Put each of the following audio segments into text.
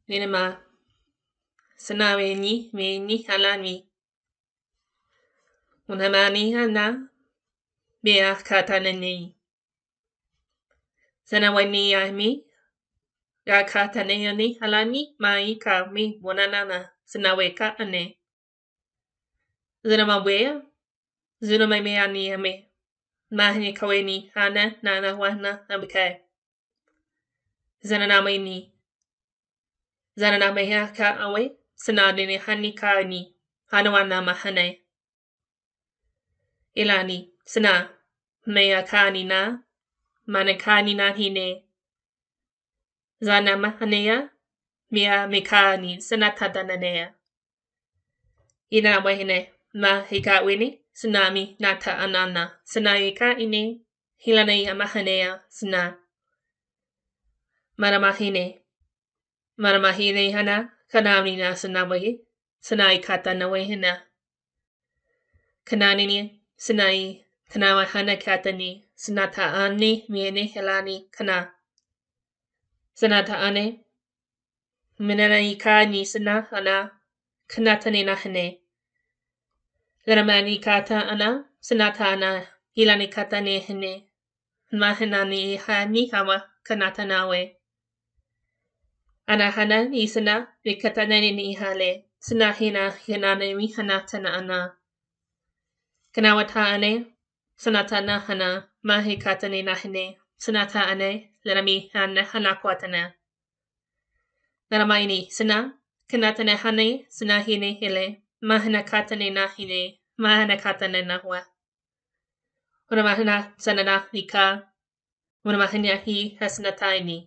Minima Sanawini, Mini Halani Unamani Hana Bea Katanani Sanawani Ami Gakatanani Halani Mai Kami Wananana Sanaweka Ane Zanamawea Zunamayani Ame Mahni Kaweni Hana Nana Wana Abike Zananamini Zananameha Ka Awe Sanadini Hani Kani Hanawana Mahane Ilani Sana Mea Kani na Manakani na Hine Zana Mahanea Mia Mikani Sanatadananea Ina Wahine Ma Hikawini Tsunami Nata Anana Sanaika Ine Hilanea Mahanea Sana Maramahine Hana Kanani na Sanawahi Sanai Kata Nawahina Kananini Sanai Kanawa Hana Katani Sanata Ani Miene Helani Kana Sanata Ane Minani Kani Sana Ana Kanatani Nahane Laramani Kata Ana Sanata Ana Hilani Katani Hene Mahanani Hani Hawa Kanata Nawe Anahana Isana Vikatanani Nihale Sanahina Yanane Mihanatana Ana Kanawata Ane Sanatana Hana Mahikatani Nahine Sanata Ane Larami Hana Hanakwatana Naramaini Sana Kanatane Hane Sanahine Hele Mahanakatane Nahine Mahanakatane Nahwa Uramahana Sanana Nika Uramahanya Hi Hasanataini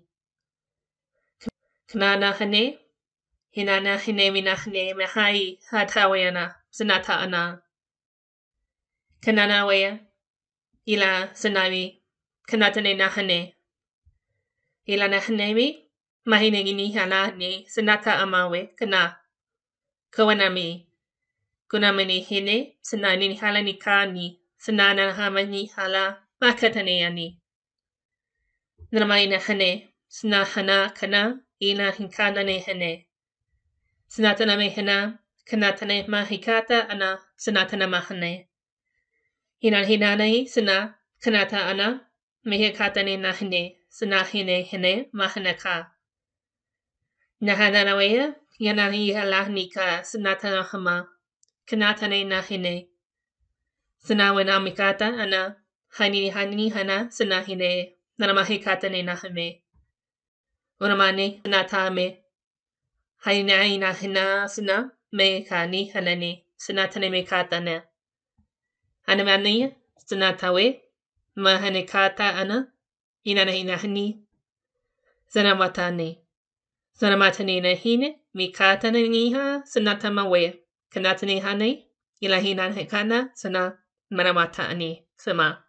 Kanana Hane Hinana Hine Minahne Mahai Hatawayana Sanata Ana Kanana Waya Ila Sanami Kanatane Nahane Ila Nahanemi Mahinegini Hanani Sanata Amawe Kana Kawanami Kunamani Hine Sanani Halani Kani Sanana Hamani Hala Makataneani Namaina Hane Sanahana Kana Ina Hinkanane Hane Sanatana Mehana Kanatane Mahikata Ana Sanatana Mahane Hinan Hinane Sana Kanata Ana Mehikatane Nahine Sanahine Hene Mahanaka Nahanawaya Yanani Halahnika Sanatana Hama Kanatane Nahine Sanawana Mikata Ana Hani Hana Sanahine Nanamahikatane Nahame Uramane Sanatame Hainaina Hina Sana Me Kani Hanane Sanatane Mekatane Hanamani Sanatawe Mahanekata Ana Inanahini Zanawatane Zanamatane Nahine Mikatane Niha Sanatamawe Kanatane Hane Ilahina Hekana Sana Manamatane Sama